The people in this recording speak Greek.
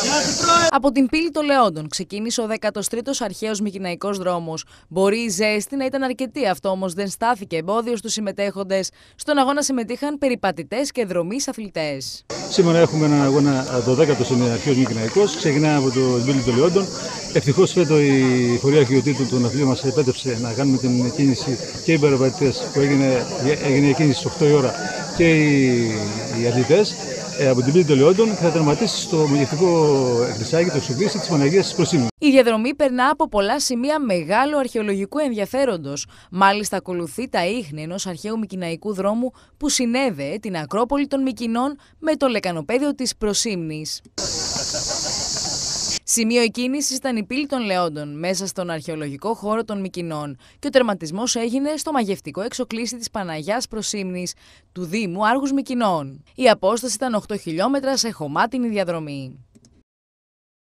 Από την πύλη των Λεόντων ξεκίνησε ο 13ος αρχαίος Μικηναϊκός δρόμος. Μπορεί η ζέστη να ήταν αρκετή, αυτό όμως δεν στάθηκε εμπόδιο στους συμμετέχοντες. Στον αγώνα συμμετείχαν περιπατητές και δρομείς αθλητές. Σήμερα έχουμε έναν αγώνα, το 10ος είναι αρχαίος Μικηναϊκός, ξεκινάει από την πύλη των Λεόντων. Ευτυχώς φέτος η Φορεία Αρχαιοτήτων των Αθλητών μας επέτρεψε να κάνουμε την κίνηση και οι περιπατητές που έγινε η κίνηση στις 8 η ώρα και οι αθλητές. Από την πύλη των Λεόντων και θα τερματίσει στο μαγευτικό εκκλησάκι, το Σουβίσι της Παναγίας της Προσήμνης. Η διαδρομή περνά από πολλά σημεία μεγάλου αρχαιολογικού ενδιαφέροντος. Μάλιστα, ακολουθεί τα ίχνη ενός αρχαίου μικηναϊκού δρόμου που συνέδεε την Ακρόπολη των Μικηνών με το λεκανοπέδιο της Προσήμνης. Σημείο εκκίνησης ήταν η πύλη των Λεόντων, μέσα στον αρχαιολογικό χώρο των Μικηνών, και ο τερματισμός έγινε στο μαγευτικό εξοκλήσι της Παναγιάς Προσήμνης του Δήμου Άργους Μικηνών. Η απόσταση ήταν 8 χιλιόμετρα σε χωμάτινη διαδρομή.